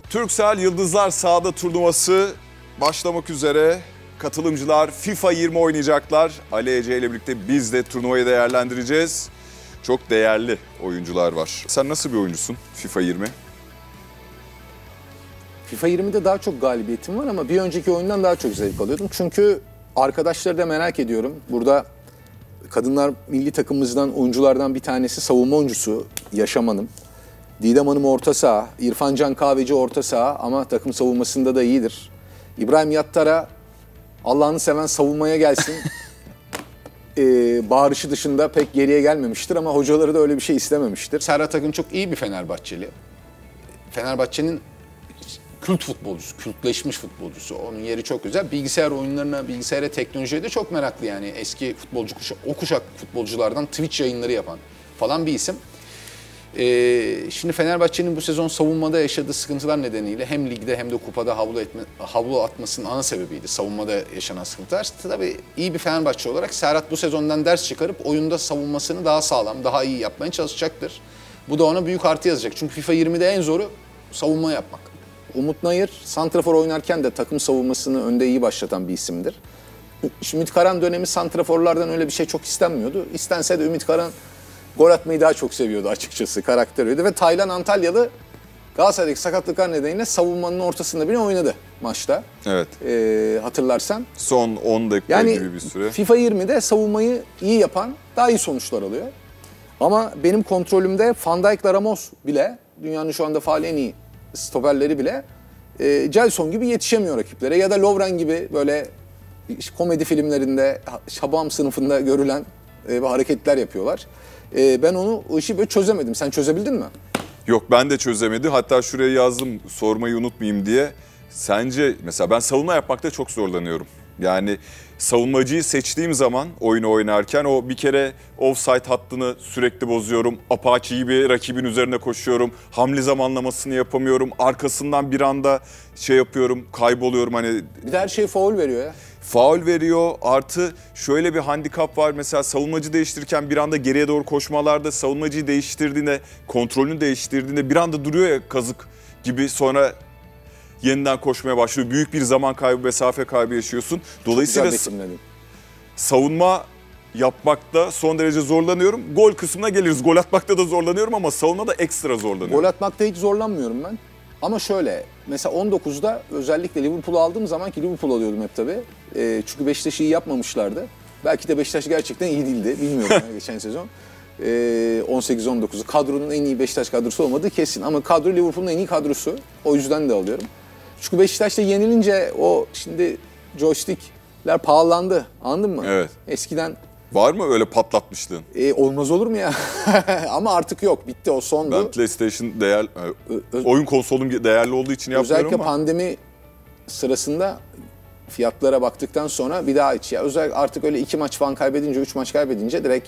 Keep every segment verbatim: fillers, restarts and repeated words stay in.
Turkcell Yıldızlar Sahada turnuvası başlamak üzere. Katılımcılar FIFA yirmi oynayacaklar. Ali Ece ile birlikte biz de turnuvayı değerlendireceğiz. Çok değerli oyuncular var. Sen nasıl bir oyuncusun FIFA yirmi? FIFA yirmide daha çok galibiyetim var ama bir önceki oyundan daha çok zevk alıyordum. Çünkü arkadaşları da merak ediyorum. Burada kadınlar milli takımımızdan oyunculardan bir tanesi savunma oyuncusu Yaşam Hanım. Didem Hanım orta saha, İrfan Can Kahveci orta saha ama takım savunmasında da iyidir. İbrahim Yattara Allah'ını seven savunmaya gelsin. ee, bağırışı dışında pek geriye gelmemiştir ama hocaları da öyle bir şey istememiştir. Serhat Akın çok iyi bir Fenerbahçeli. Fenerbahçe'nin kült futbolcusu, kültleşmiş futbolcusu. Onun yeri çok güzel. Bilgisayar oyunlarına, bilgisayara, teknolojiye de çok meraklı yani. Eski futbolcu kuşak, o kuşak futbolculardan Twitch yayınları yapan falan bir isim. Ee, şimdi Fenerbahçe'nin bu sezon savunmada yaşadığı sıkıntılar nedeniyle hem ligde hem de kupada havlu, etme, havlu atmasının ana sebebiydi. Savunmada yaşanan sıkıntılar. Tabii iyi bir Fenerbahçe olarak Serhat bu sezondan ders çıkarıp oyunda savunmasını daha sağlam, daha iyi yapmaya çalışacaktır. Bu da ona büyük artı yazacak. Çünkü FIFA yirmide en zoru savunma yapmak. Umut Nayır, santrafor oynarken de takım savunmasını önde iyi başlatan bir isimdir. Ümit Karan dönemi santraforlardan öyle bir şey çok istenmiyordu. İstense de Ümit Karan gol atmayı daha çok seviyordu açıkçası, karakteriydi. Ve Taylan Antalyalı Galatasaray'daki sakatlıklar nedeniyle savunmanın ortasında bile oynadı maçta. Evet. Ee, hatırlarsan. Son on dakika yani, gibi bir süre. FIFA yirmide savunmayı iyi yapan daha iyi sonuçlar alıyor. Ama benim kontrolümde Van Dijk'la Ramos bile, dünyanın şu anda faal en iyi stoperleri bile e, Gelson gibi yetişemiyor rakiplere. Ya da Lovren gibi böyle komedi filmlerinde Şabam sınıfında görülen e, hareketler yapıyorlar. E, ben onu o işi böyle çözemedim. Sen çözebildin mi? Yok, ben de çözemedim. Hatta şuraya yazdım sormayı unutmayayım diye. Sence mesela ben savunma yapmakta çok zorlanıyorum. Yani savunmacıyı seçtiğim zaman oyunu oynarken o bir kere offside hattını sürekli bozuyorum. Apache gibi rakibin üzerine koşuyorum. Hamle zamanlamasını yapamıyorum. Arkasından bir anda şey yapıyorum, kayboluyorum. Hani bir de her şey faul veriyor ya. Faul veriyor. Artı şöyle bir handikap var. Mesela savunmacı değiştirirken bir anda geriye doğru koşmalarda savunmacıyı değiştirdiğinde, kontrolünü değiştirdiğinde bir anda duruyor ya kazık gibi, sonra yeniden koşmaya başlıyor. Büyük bir zaman kaybı, mesafe kaybı yaşıyorsun. Dolayısıyla savunma yapmakta son derece zorlanıyorum. Gol kısmına geliriz. Gol atmakta da zorlanıyorum ama savunmada ekstra zorlanıyorum. Gol atmakta hiç zorlanmıyorum ben. Ama şöyle, mesela on dokuzda özellikle Liverpool'u aldığım zaman, ki Liverpool alıyordum hep tabii. E, çünkü Beşiktaş iyi yapmamışlardı. Belki de Beşiktaş gerçekten iyi değildi. Bilmiyorum ya, geçen sezon. E, on sekiz on dokuzu kadronun en iyi Beşiktaş kadrosu olmadığı kesin. Ama kadro Liverpool'un en iyi kadrosu. O yüzden de alıyorum. Çünkü Beşiktaş'ta yenilince o şimdi joystickler pahalandı. Anladın mı? Evet. Eskiden... Var mı öyle patlatmışlığın? E, olmaz olur mu ya? Ama artık yok. Bitti, o sondu. Ben PlayStation değer, oyun konsolum değerli olduğu için yapmıyorum özellikle ama. Özellikle pandemi sırasında fiyatlara baktıktan sonra bir daha hiç ya. Özellikle artık öyle iki maç falan kaybedince, üç maç kaybedince direkt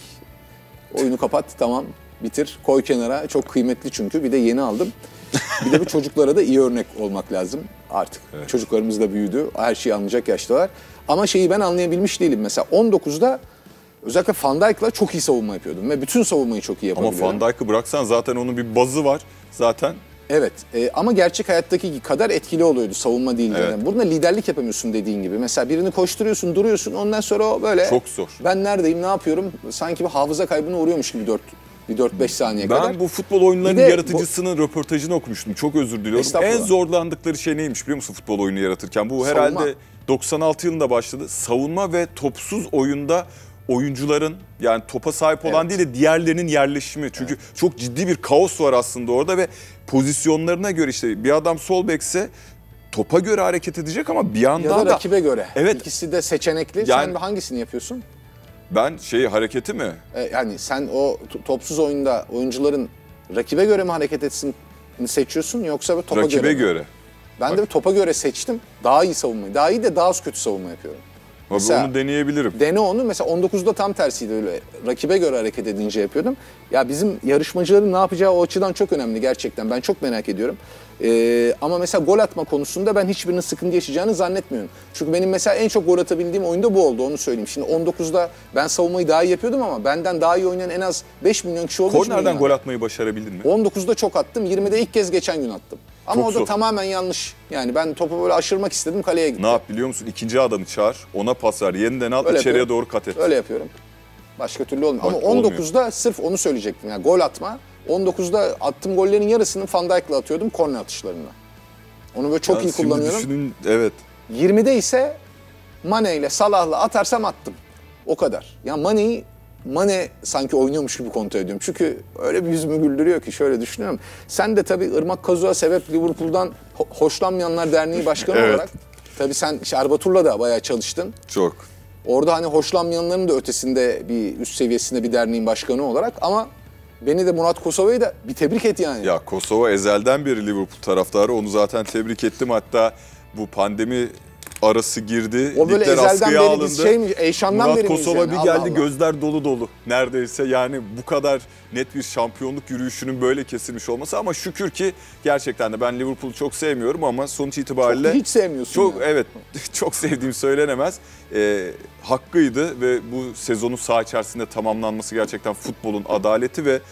oyunu kapat, tamam, bitir, koy kenara. Çok kıymetli çünkü. Bir de yeni aldım. Bir de bu çocuklara da iyi örnek olmak lazım artık. Evet. Çocuklarımız da büyüdü. Her şeyi anlayacak yaştalar. Ama şeyi ben anlayabilmiş değilim. Mesela on dokuzda özellikle Van Dijk'la çok iyi savunma yapıyordum ve bütün savunmayı çok iyi yapabiliyorum. Ama Van Dijk'ı bıraksan zaten onun bir bazı var zaten. Evet e, ama gerçek hayattaki kadar etkili oluyordu savunma değil. Evet. Yani. Burada liderlik yapamıyorsun dediğin gibi. Mesela birini koşturuyorsun, duruyorsun, ondan sonra o böyle... Çok zor. Ben neredeyim, ne yapıyorum? Sanki bir hafıza kaybına uğruyormuş gibi dört bir dört beş saniye ben kadar. Ben bu futbol oyunlarının yaratıcısının bu... röportajını okumuştum. Çok özür diliyorum. En zorlandıkları şey neymiş biliyor musun futbol oyunu yaratırken? Bu savunma. Herhalde doksan altı yılında başladı. Savunma ve topsuz oyunda oyuncuların, yani topa sahip olan, evet, değil de diğerlerinin yerleşimi. Çünkü evet, çok ciddi bir kaos var aslında orada ve pozisyonlarına göre işte bir adam sol bekse topa göre hareket edecek ama bir yandan da... Ya da rakibe göre. Evet. İkisi de seçenekli. Yani, sen hangisini yapıyorsun? Ben şey hareketi mi? E, yani sen o topsuz oyunda oyuncuların rakibe göre mi hareket etsin seçiyorsun yoksa topa rakibe göre Rakibe göre. Ben Bak. de topa göre seçtim. Daha iyi savunmayı. Daha iyi de daha az kötü savunma yapıyorum. Abi mesela, onu deneyebilirim. Dene onu. Mesela on dokuzda tam tersiydi öyle. Rakibe göre hareket edince yapıyordum. Ya bizim yarışmacıların ne yapacağı o açıdan çok önemli gerçekten. Ben çok merak ediyorum. Ee, ama mesela gol atma konusunda ben hiçbirinin sıkıntı yaşayacağını zannetmiyorum. Çünkü benim mesela en çok gol atabildiğim oyunda bu oldu, onu söyleyeyim. Şimdi on dokuzda ben savunmayı daha iyi yapıyordum ama benden daha iyi oynayan en az beş milyon kişi olduğu için... Kornerden gol atmayı başarabildin mi? on dokuzda çok attım, yirmide ilk kez geçen gün attım. Ama Çok o da zor. tamamen yanlış. Yani ben topu böyle aşırmak istedim, kaleye gitti. Ne yap biliyor musun? İkinci adamı çağır, ona pas ver, yeniden al, Öyle içeriye yapıyorum. doğru kat et. Öyle yapıyorum. Başka türlü olmuyor. Bak, Ama on dokuzda sırf onu söyleyecektim. Yani gol atma. on dokuzda attığım gollerin yarısını Van Dijk'la atıyordum korner atışlarında. Onu böyle çok Yani iyi şimdi kullanıyorum. Düşünün, evet. yirmide ise Mane ile Salah'la atarsam attım. O kadar. Ya Mane'yi Mane sanki oynuyormuş gibi kontrol ediyorum. Çünkü öyle bir yüzümü güldürüyor ki şöyle düşünüyorum. Sen de tabii Irmak Kazuk'a sebep Liverpool'dan Ho- Hoşlanmayanlar Derneği Başkanı Evet. olarak. Tabii sen işte Erbatur'la da bayağı çalıştın. Çok. Orada hani hoşlanmayanların da ötesinde bir üst seviyesinde bir derneğin başkanı olarak ama beni de Murat Kosova'yı da bir tebrik et yani. Ya Kosova ezelden beri Liverpool taraftarı. Onu zaten tebrik ettim. Hatta bu pandemi arası girdi. O böyle Ligler ezelden askıya beri alındı. biz şey mi, Eyşan'dan Murat beri miyiz Kosova yani? bir Allah geldi, Allah. gözler dolu dolu. Neredeyse yani bu kadar net bir şampiyonluk yürüyüşünün böyle kesilmiş olması. Ama şükür ki gerçekten de ben Liverpool'u çok sevmiyorum ama sonuç itibariyle... Çok hiç sevmiyorsun Çok yani. evet, çok sevdiğim söylenemez. Ee, hakkıydı ve bu sezonun saha içerisinde tamamlanması gerçekten futbolun adaleti ve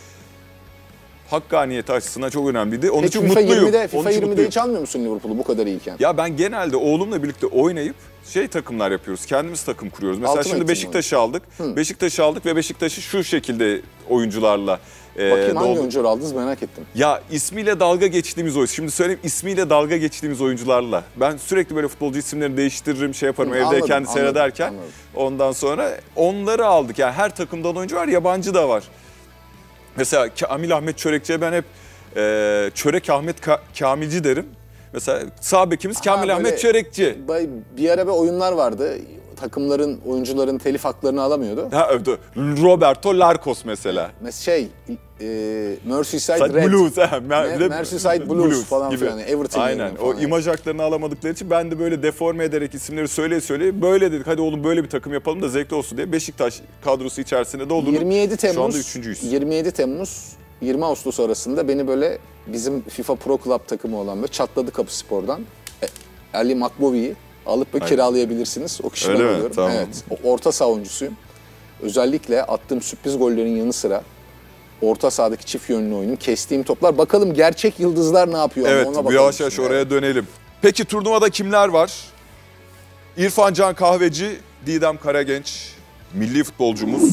hakkaniyeti açısından çok önemliydi. Onun Peki için FIFA mutluyum. yirmide, Onun FIFA için yirmide mutluyum. hiç almıyor musun Liverpool'u bu kadar iyiyken? Ya ben genelde oğlumla birlikte oynayıp şey takımlar yapıyoruz. Kendimiz takım kuruyoruz. Mesela Ultimate şimdi Team Beşiktaş'ı aldık. Beşiktaş'ı aldık ve Beşiktaş'ı şu şekilde oyuncularla e, Bakayım hangi doldu- oyuncuları aldınız merak ettim. Ya ismiyle dalga geçtiğimiz oyuncu. Şimdi söyleyeyim, ismiyle dalga geçtiğimiz oyuncularla. Ben sürekli böyle futbolcu isimlerini değiştiririm, şey yaparım Hı, evdeyken anladım, anladım, seyrederken. anladım. Ondan sonra onları aldık. Yani her takımdan oyuncu var, yabancı da var. Mesela Kamil Ahmet Çörekçi'ye ben hep e, Çörek Ahmet Ka- Kamilci derim. Mesela sağ bekimiz Kamil Ha, Ahmet böyle Çörekçi. bay- Bir ara bir oyunlar vardı. Takımların, oyuncuların telif haklarını alamıyordu. Ha, öyle. Roberto Larcos mesela. Mesela şey, e, Merseyside Sad Red. Blues. ha, Me- bir de Merseyside Blues falan filan, Everton Aynen. yerine O falan yani. imaj haklarını alamadıkları için ben de böyle deforme ederek isimleri söyleye söyleye böyle dedik. Hadi oğlum böyle bir takım yapalım da zevkli olsun diye Beşiktaş kadrosu içerisinde doldurduk. yirmi yedi Şu anda Temmuz, üçüncüyüz. yirmi yedi Temmuz, yirmi Ağustos arasında beni böyle bizim FIFA Pro Club takımı olan böyle Çatladı Kapı Spor'dan e, Ali Makbovi'yi alıp böyle Aynen. kiralayabilirsiniz. O kişiden Öyle mi? oluyorum. Tamam. Evet. O- Orta saha oyuncusuyum. Özellikle attığım sürpriz gollerin yanı sıra orta sahadaki çift yönlü oyunum, kestiğim toplar. Bakalım gerçek yıldızlar ne yapıyor? ama Evet, ona bu bakalım yavaş yavaş şimdi. oraya dönelim. Peki turnuvada kimler var? İrfan Can Kahveci, Didem Karagenç, milli futbolcumuz.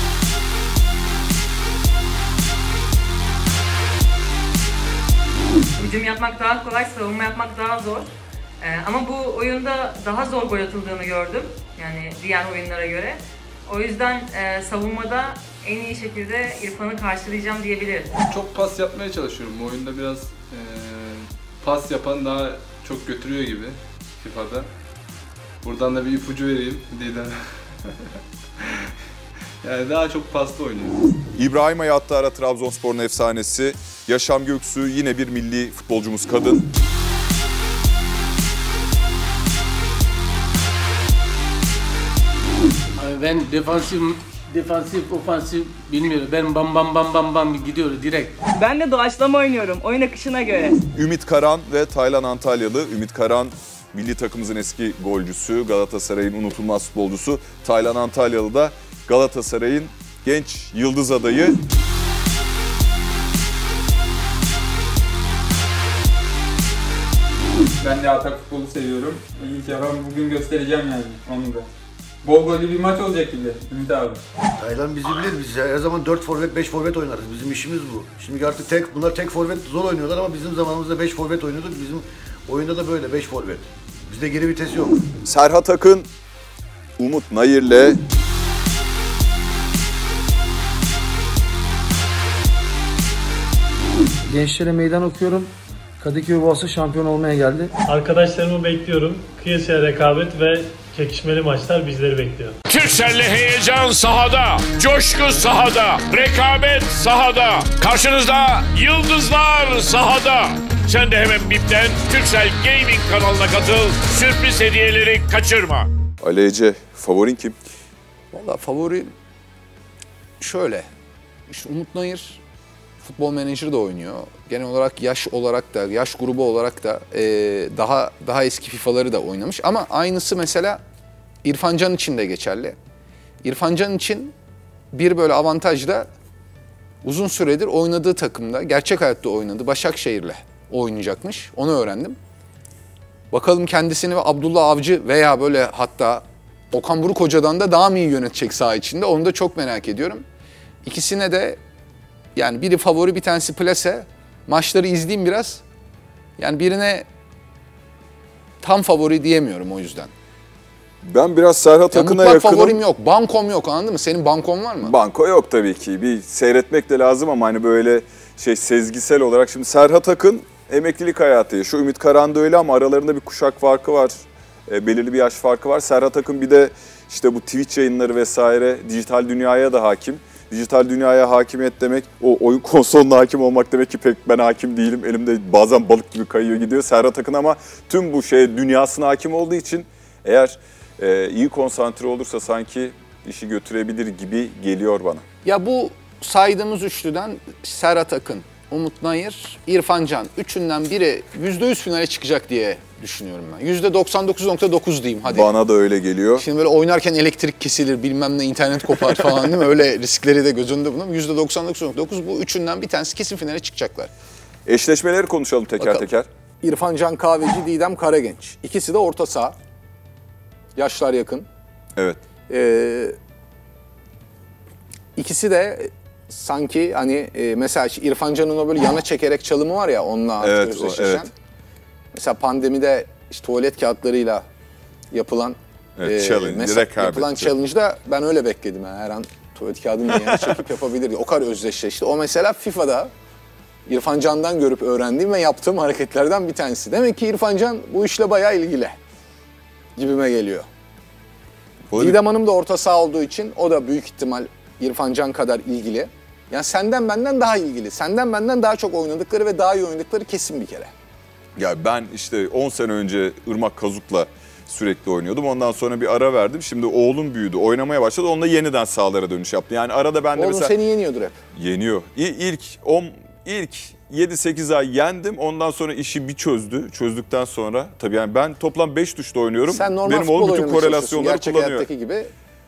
Hücum yapmak daha kolay, savunma yapmak daha zor. Ee, ama bu oyunda daha zor gol atıldığını gördüm. Yani diğer oyunlara göre. O yüzden e, savunmada en iyi şekilde İrfan'ı karşılayacağım diyebilirim. Çok pas yapmaya çalışıyorum. Bu oyunda biraz eee, pas yapan daha çok götürüyor gibi FIFA'da. Buradan da bir ipucu vereyim Didem. Yani daha çok paslı oynuyoruz. İbrahim Hayattara, Trabzonspor'un efsanesi. Yaşam Göksu, yine bir milli futbolcumuz kadın. Abi ben defansif, defansif, ofansif bilmiyorum. Ben bam bam bam bam bam gidiyorum direkt. Ben de doğaçlama oynuyorum, oyun akışına göre. Ümit Karan ve Taylan Antalyalı. Ümit Karan milli takımımızın eski golcüsü, Galatasaray'ın unutulmaz futbolcusu. Taylan Antalyalı da Galatasaray'ın genç yıldız adayı. Ben de atak futbolu seviyorum. İyi ki ben bugün göstereceğim yani onu da. Bol gollü bir maç olacak gibi Ümit abi. Taylan bizi bilir. Biz her zaman dört forvet, beş forvet oynarız. Bizim işimiz bu. Şimdi artık tek bunlar tek forvet zor oynuyorlar ama bizim zamanımızda beş forvet oynuyorduk. Bizim oyunda da böyle beş forvet. Bizde geri vites yok. Serhat Akın, Umut Nayir'le Gençlere meydan okuyorum. Kadıköy Boğazı şampiyon olmaya geldi. Arkadaşlarımı bekliyorum. Kıyasıya rekabet ve çekişmeli maçlar bizleri bekliyor. Türkcell'le heyecan sahada, coşku sahada, rekabet sahada. Karşınızda yıldızlar sahada. Sen de hemen Bip'ten Turkcell Gaming kanalına katıl. Sürpriz hediyeleri kaçırma. Ali Ece, favorin kim? Valla favori şöyle. İşte Umut Nayır futbol menajeri de oynuyor. Genel olarak yaş olarak da, yaş grubu olarak da e, daha daha eski FIFA'ları da oynamış. Ama aynısı mesela İrfan Can için de geçerli. İrfan Can için bir böyle avantaj da uzun süredir oynadığı takımda, gerçek hayatta oynadı Başakşehir'le oynayacakmış. Onu öğrendim. Bakalım kendisini ve Abdullah Avcı veya böyle hatta Okan Buruk Hoca'dan da daha mı iyi yönetecek saha içinde? Onu da çok merak ediyorum. İkisine de yani biri favori, bir tanesi plase. Maçları izleyeyim biraz. Yani birine tam favori diyemiyorum o yüzden. Ben biraz Serhat yani Akın'a yakınım. yakınım. Favorim yok. Bankom yok, anladın mı? Senin bankon var mı? Banko yok tabii ki. Bir seyretmek de lazım ama hani böyle şey sezgisel olarak. Şimdi Serhat Akın emeklilik hayatı yaşıyor. Ümit Karahan da öyle ama aralarında bir kuşak farkı var. E, belirli bir yaş farkı var. Serhat Akın bir de işte bu Twitch yayınları vesaire dijital dünyaya da hakim. Dijital dünyaya hakimiyet demek, o oyun konsoluna hakim olmak demek ki pek ben hakim değilim. Elimde bazen balık gibi kayıyor gidiyor Serhat Akın ama tüm bu şey dünyasına hakim olduğu için eğer e, iyi konsantre olursa sanki işi götürebilir gibi geliyor bana. Ya bu saydığımız üçlüden Serhat Akın, Umut Nayır, İrfan Can üçünden biri yüzde yüz finale çıkacak diye düşünüyorum ben. yüzde doksan dokuz nokta dokuz diyeyim hadi. Bana da öyle geliyor. Şimdi böyle oynarken elektrik kesilir, bilmem ne internet kopar falan değil mi? Öyle riskleri de göz önünde bulundurun. yüzde doksan dokuz nokta dokuz bu üçünden bir tanesi kesin finale çıkacaklar. Eşleşmeleri konuşalım teker Bakalım. teker. İrfan Can Kahveci, Didem Karagenç. İkisi de orta saha. Yaşlar yakın. Evet. Ee, ikisi de sanki hani e, mesela İrfan Can'ın o böyle yana çekerek çalımı var ya onunla evet, özdeşleşen. evet. Mesela pandemide işte tuvalet kağıtlarıyla yapılan evet, e, challenge, mesela yapılan challenge'da ben öyle bekledim. Yani her an tuvalet kağıdını yana çekip yapabilirdi. O kadar özdeşleşti. O mesela FIFA'da İrfan Can'dan görüp öğrendiğim ve yaptığım hareketlerden bir tanesi. Demek ki İrfan Can bu işle bayağı ilgili gibime geliyor. Didem Hanım da orta saha olduğu için o da büyük ihtimal İrfan Can kadar ilgili. Yani senden benden daha ilgili. Senden benden daha çok oynadıkları ve daha iyi oynadıkları kesin bir kere. Ya ben işte on sene önce Irmak Kazuk'la sürekli oynuyordum. Ondan sonra bir ara verdim. Şimdi oğlum büyüdü, oynamaya başladı. Onunla yeniden sahalara dönüş yaptı. Yani arada ben de oğlum mesela... seni yeniyordur hep. Yeniyor. İlk on, ilk yedi sekiz ay yendim. Ondan sonra işi bir çözdü. Çözdükten sonra tabii yani ben toplam beş tuşta oynuyorum. Sen normal benim oğlum bütün korelasyonları gerçek kullanıyor. hayattaki gibi.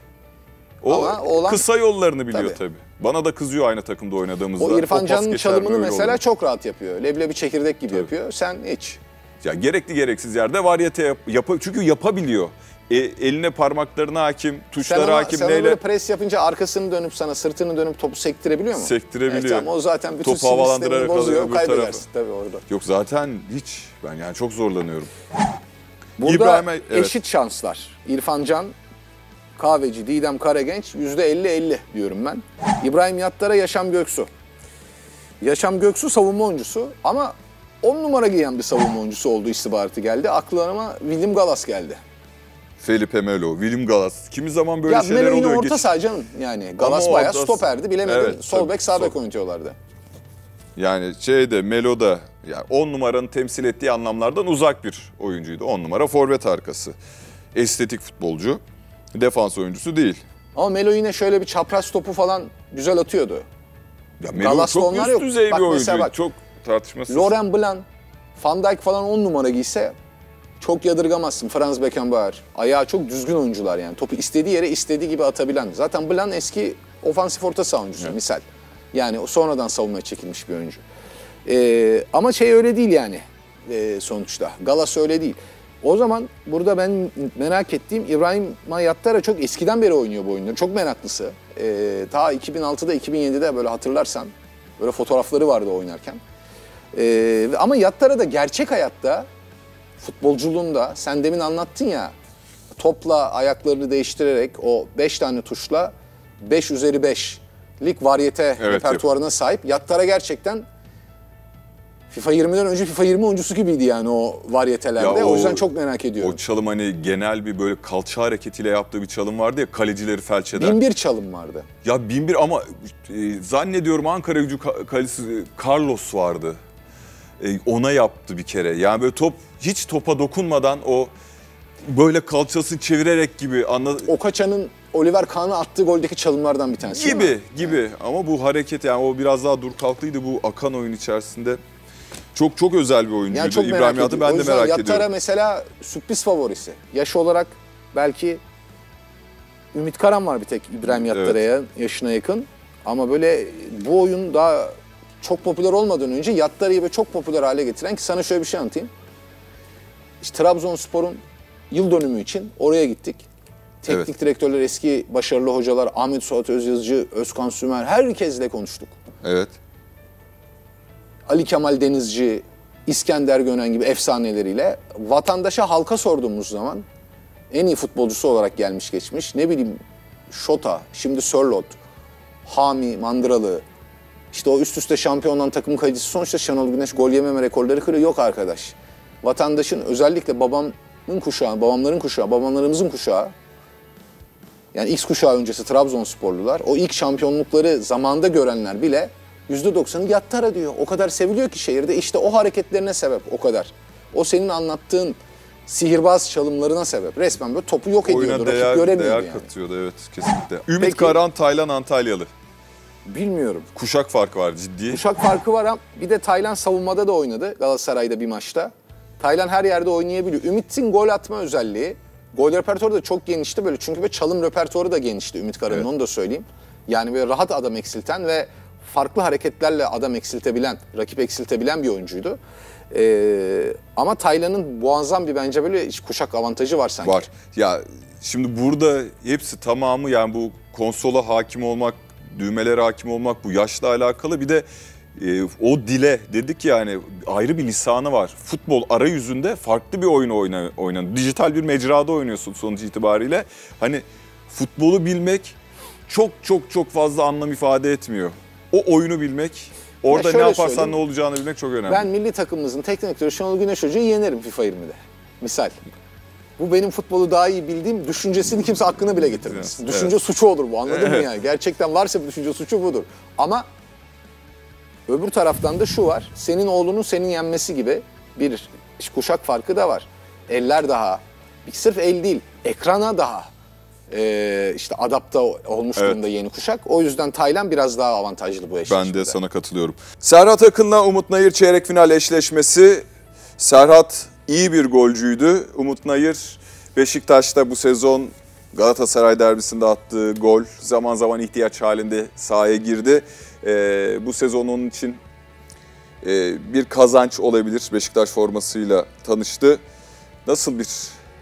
O oğlan, kısa yollarını biliyor tabii. tabii. Bana da kızıyor aynı takımda oynadığımızda. O İrfan Can'ın çalımını böyle mesela olur. çok rahat yapıyor. Leblebi çekirdek gibi tabii. yapıyor. Sen hiç. Ya gerekli gereksiz yerde varyete yap, yap çünkü yapabiliyor. E, eline parmaklarına hakim, tuşlara sen ona, hakim. Sen neyle... böyle pres yapınca arkasını dönüp sana sırtını dönüp topu sektirebiliyor mu? Sektirebiliyor. Evet, tamam, o zaten bütün topu havalandırarak bozuyor, öbür kaybedersin tarafı. tabii orada. Yok zaten hiç. Ben yani çok zorlanıyorum. Burada İbrahim'e, evet. eşit şanslar. İrfan Can, Kahveci, Didem Karagenç yüzde elli elli diyorum ben. İbrahim Yattar'a Yaşam Göksu. Yaşam Göksu savunma oyuncusu ama on numara giyen bir savunma oyuncusu olduğu istihbaratı geldi. Aklıma William Gallas geldi. Felipe Melo, William Gallas. Kimi zaman böyle ya şeyler Melo oluyor. yine orta Geç... saha canım. Yani Gallas bayağı stoperdi. Bilemedin evet, sol bek sağ bek sol. oynatıyorlardı. Yani şeyde Melo'da yani on numaranın temsil ettiği anlamlardan uzak bir oyuncuydu. on numara forvet arkası. Estetik futbolcu. Defans oyuncusu değil. Ama Melo yine şöyle bir çapraz topu falan güzel atıyordu. Ya Melo Gallas'ta çok onlar üst yok. düzey Bak bir oyuncu. mesela bak, çok tartışmasız. Laurent Blanc, Van Dijk falan on numara giyse çok yadırgamazsın. Franz Beckenbauer. Ayağı çok düzgün oyuncular yani. Topu istediği yere istediği gibi atabilen. Zaten Blanc eski ofansif orta saha oyuncusu evet. misal. Yani o sonradan savunmaya çekilmiş bir oyuncu. Ee, ama şey öyle değil yani ee, sonuçta. Gallas öyle değil. O zaman burada ben merak ettiğim İbrahim Yattar'a çok eskiden beri oynuyor bu oyunları. Çok meraklısı. Ee, ta iki bin altıda iki bin yedide böyle hatırlarsan böyle fotoğrafları vardı oynarken. Ee, ama Yattar'a da gerçek hayatta futbolculuğunda sen demin anlattın ya topla ayaklarını değiştirerek o beş tane tuşla beş üzeri beşlik varyete evet, repertuarına evet. sahip. Yattar'a gerçekten FIFA yirmiden önce FIFA yirmi oyuncusu gibiydi yani o varyetelerde. O, o yüzden çok merak ediyorum. O çalım hani genel bir böyle kalça hareketiyle yaptığı bir çalım vardı ya kalecileri felç eden. Bin bir çalım vardı. Ya bin bir ama e, zannediyorum Ankara Gücü kalecisi Carlos vardı. E, ona yaptı bir kere. Yani böyle top hiç topa dokunmadan o böyle kalçasını çevirerek gibi anladın. Okaçan'ın Oliver Kahn'a attığı goldeki çalımlardan bir tanesi. Gibi gibi yani. Ama bu hareket yani o biraz daha dur kalktıydı bu akan oyun içerisinde. Çok çok özel bir oyuncuydu. Yani çok İbrahim Yattar'ı ben de merak Yattar'a ediyorum. Yattar'a mesela sürpriz favorisi. Yaş olarak belki Ümit Karan var bir tek İbrahim Yattar'a evet. yaşına yakın. Ama böyle bu oyun daha çok popüler olmadan önce yatları böyle çok popüler hale getiren, ki sana şöyle bir şey anlatayım. İşte Trabzonspor'un yıl dönümü için oraya gittik. Teknik evet. direktörler, eski başarılı hocalar, Ahmet Suat Özyazıcı, Özkan Sümer, herkesle konuştuk. Evet. Ali Kemal Denizci, İskender Gönen gibi efsaneleriyle vatandaşa, halka sorduğumuz zaman en iyi futbolcusu olarak gelmiş geçmiş. Ne bileyim Şota, şimdi Sörloth, Hami, Mandıralı, işte o üst üste şampiyon olan takım kalecisi, sonuçta Şenol Güneş gol yememe rekorları kırıyor. Yok arkadaş. Vatandaşın, özellikle babamın kuşağı, babamların kuşağı, babamlarımızın kuşağı, yani X kuşağı öncesi Trabzonsporlular, o ilk şampiyonlukları zamanda görenler bile yüzde doksanı yattara diyor. O kadar seviliyor ki şehirde, işte o hareketlerine sebep o kadar. O senin anlattığın sihirbaz çalımlarına sebep. Resmen böyle topu yok ediyordu, oyuna rakip değer, göremiyordu değer yani. katıyordu, evet kesinlikle. Ümit Peki, Karan, Taylan Antalyalı. Bilmiyorum. Kuşak farkı var ciddi. Kuşak farkı var ama bir de Taylan savunmada da oynadı Galatasaray'da bir maçta. Taylan her yerde oynayabiliyor. Ümit'in gol atma özelliği, gol repertuarı da çok genişti böyle. Çünkü böyle çalım repertuarı da genişti Ümit Karan'ın, evet. Onu da söyleyeyim. Yani böyle rahat adam eksilten ve farklı hareketlerle adam eksiltebilen, rakip eksiltebilen bir oyuncuydu. Ee, ama Taylan'ın muazzam bir bence böyle kuşak avantajı var sanki. Var. Ya şimdi burada hepsi tamamı, yani bu konsola hakim olmak, düğmelere hakim olmak, bu yaşla alakalı. Bir de e, o dile dedik yani, ayrı bir lisanı var. Futbol arayüzünde farklı bir oyun oyna, oynan. Dijital bir mecrada oynuyorsun sonuç itibariyle. Hani futbolu bilmek çok çok çok fazla anlam ifade etmiyor. O oyunu bilmek, orada ne yaparsan ne olacağını bilmek çok önemli. Ben milli takımımızın teknik direktörü Şenol Güneş Hoca'yı yenerim FIFA yirmide. Misal. Bu benim futbolu daha iyi bildiğim, düşüncesini kimse aklına bile getirmez. Evet. Düşünce evet. suçu olur bu, anladın evet. mı yani? Gerçekten varsa bir düşünce suçu budur. Ama öbür taraftan da şu var, senin oğlunun senin yenmesi gibi bir kuşak farkı da var. Eller daha, sırf el değil, ekrana daha Ee, işte adapte olmuş evet. durumda yeni kuşak. O yüzden Taylan biraz daha avantajlı bu eşleşmede. Ben de sana katılıyorum. Serhat Akın'la Umut Nayır çeyrek final eşleşmesi. Serhat iyi bir golcüydü. Umut Nayır Beşiktaş'ta bu sezon Galatasaray derbisinde attığı gol, zaman zaman ihtiyaç halinde sahaya girdi. Ee, bu sezon onun için e, bir kazanç olabilir. Beşiktaş formasıyla tanıştı. Nasıl bir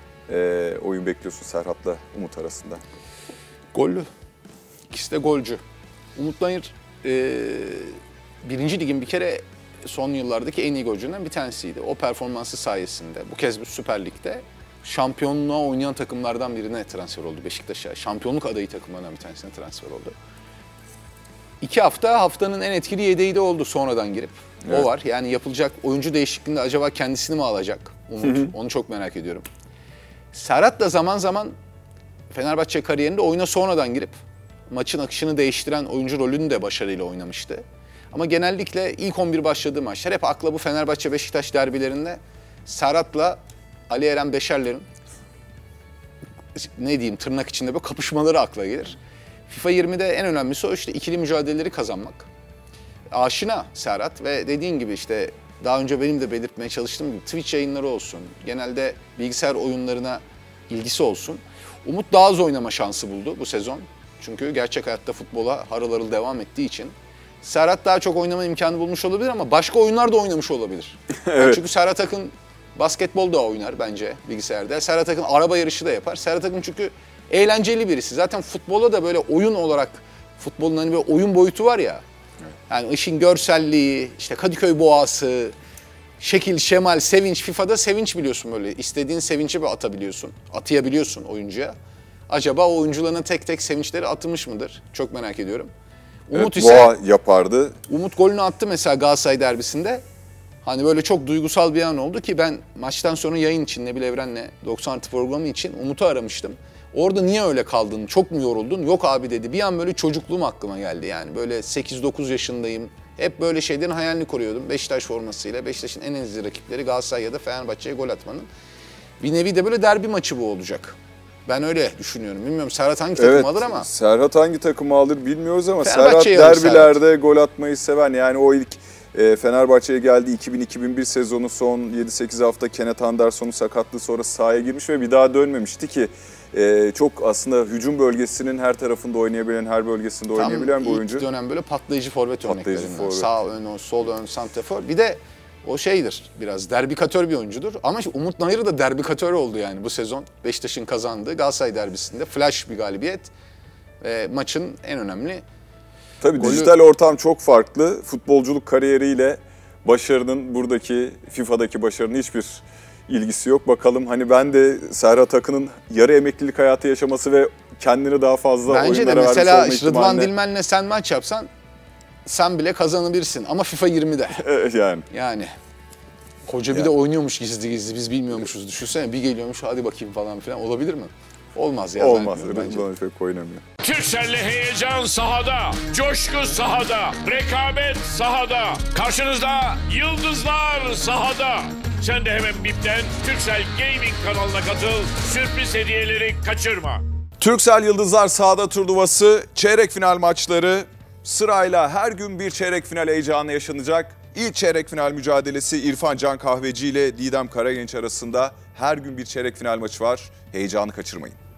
e, oyun bekliyorsun Serhat'la Umut arasında? Gollü. İkisi de golcü. Umut Nayır e, birinci ligin bir kere son yıllardaki en iyi golcülerinden bir tanesiydi. O performansı sayesinde bu kez bir Süper Lig'de şampiyonluğa oynayan takımlardan birine transfer oldu Beşiktaş'a. Şampiyonluk adayı takımlarından bir tanesine transfer oldu. İki hafta haftanın en etkili yedeği de oldu sonradan girip. Evet. O var. Yani yapılacak oyuncu değişikliğinde acaba kendisini mi alacak Umut? Hı hı. Onu çok merak ediyorum. Serhat da zaman zaman Fenerbahçe kariyerinde oyuna sonradan girip maçın akışını değiştiren oyuncu rolünü de başarıyla oynamıştı. Ama genellikle ilk on bir başladığı maçlar hep akla bu Fenerbahçe-Beşiktaş derbilerinde Serhat'la Ali Eren Beşerler'in ne diyeyim tırnak içinde böyle kapışmaları akla gelir. FIFA yirmide en önemlisi o, işte ikili mücadeleleri kazanmak. Aşina Serhat ve dediğin gibi işte daha önce benim de belirtmeye çalıştığım gibi Twitch yayınları olsun, genelde bilgisayar oyunlarına ilgisi olsun. Umut daha az oynama şansı buldu bu sezon. Çünkü gerçek hayatta futbola harıl harıl devam ettiği için. Serhat daha çok oynama imkanı bulmuş olabilir ama başka oyunlar da oynamış olabilir. Evet. Yani çünkü Serhat Akın basketbol da oynar bence bilgisayarda. Serhat Akın araba yarışı da yapar. Serhat Akın çünkü eğlenceli birisi. Zaten futbola da böyle oyun olarak, futbolun hani böyle oyun boyutu var ya. Evet. Yani işin görselliği, işte Kadıköy boğası, şekil, şemal, sevinç. FIFA'da sevinç biliyorsun böyle. İstediğin sevinci bir atabiliyorsun, atayabiliyorsun oyuncuya. Acaba o oyuncuların tek tek sevinçleri atılmış mıdır? Çok merak ediyorum. Umut evet, ise Boğa yapardı. Umut golünü attı mesela Galatasaray derbisinde. Hani böyle çok duygusal bir an oldu ki ben maçtan sonra yayın için Nebil Evren'le doksan artı programı için Umut'u aramıştım. Orada niye öyle kaldın, çok mu yoruldun? Yok abi dedi. Bir an böyle çocukluğum aklıma geldi yani. Böyle sekiz dokuz yaşındayım. Hep böyle şeylerin hayalini koruyordum. Beşiktaş formasıyla. Beşiktaş'ın en ezeli rakipleri Galatasaray ya da Fenerbahçe'ye gol atmanın. Bir nevi de böyle derbi maçı bu olacak. Ben öyle düşünüyorum. Bilmiyorum Serhat hangi takımı evet, alır ama. Serhat hangi takımı alır bilmiyoruz ama Serhat derbilerde Serhat. gol atmayı seven. Yani o ilk e, Fenerbahçe'ye geldi iki bin iki bin bir sezonu son yedi sekiz hafta Kenneth Anderson'un sakatlığı sonra sahaya girmiş ve bir daha dönmemişti ki Ee, çok aslında hücum bölgesinin her tarafında oynayabilen, her bölgesinde oynayabilen bir oyuncu. İlk dönem böyle patlayıcı forvet Patlayıcı örneklerinden. forvet. Sağ ön, sol ön, santrafor. Bir de o şeydir, biraz derbikatör bir oyuncudur. Ama işte Umut Nayır da derbikatör oldu yani bu sezon. Beşiktaş'ın kazandığı Galatasaray derbisinde flash bir galibiyet. Ve maçın en önemli Tabii golü... dijital ortam çok farklı. Futbolculuk kariyeriyle başarının, buradaki FIFA'daki başarının hiçbir ilgisi yok. Bakalım hani ben de Serhat Akın'ın yarı emeklilik hayatı yaşaması ve kendini daha fazla Bence oyunlara de vermiş mesela olma Rıdvan ihtimaline... Dilmen'le sen maç yapsan sen bile kazanabilirsin ama FIFA yirmide. yani. Yani. Hoca bir Ya. de oynuyormuş gizli gizli, biz bilmiyormuşuz. Düşünsene bir geliyormuş, hadi bakayım falan filan, olabilir mi? Olmaz ya. Olmaz, bence. Rıdvan pek oynamıyor. Turkcell'le heyecan sahada, coşku sahada, rekabet sahada. Karşınızda yıldızlar sahada. Sen de hemen Bip'ten Turkcell Gaming kanalına katıl, sürpriz hediyeleri kaçırma. Turkcell Yıldızlar Sahada turnuvası çeyrek final maçları sırayla her gün bir çeyrek final heyecanı yaşanacak. İlk çeyrek final mücadelesi İrfan Can Kahveci ile Didem Karagenç arasında her gün bir çeyrek final maçı var. Heyecanı kaçırmayın.